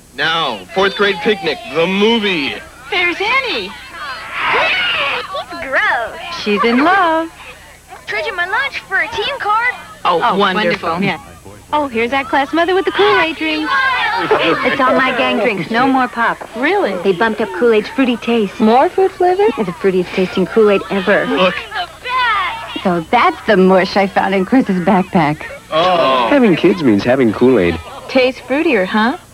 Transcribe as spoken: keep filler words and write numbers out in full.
Now, fourth grade picnic, the movie. There's Annie. Gross. She's in love. Trading my lunch for a team card. Oh, oh wonderful. wonderful. Yeah. Oh, here's that class mother with the Kool-Aid drink. It's all my gang drinks. No more pop. Really? They bumped up Kool-Aid's fruity taste. More fruit flavor? It's the fruitiest tasting Kool-Aid ever. Look. So that's the mush I found in Chris's backpack. Oh. Having kids means having Kool-Aid. Tastes fruitier, huh?